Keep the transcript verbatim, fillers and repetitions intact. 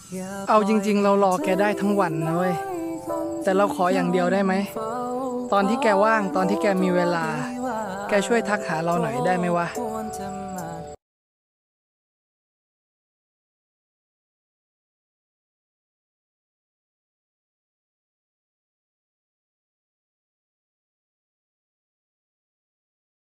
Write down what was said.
เอาจริงๆเรารอแกได้ทั้งวันนะเว้ยแต่เราขออย่างเดียวได้ไหมตอนที่แกว่างตอนที่แกมีเวลาแกช่วยทักหาเราหน่อยได้ไหมวะ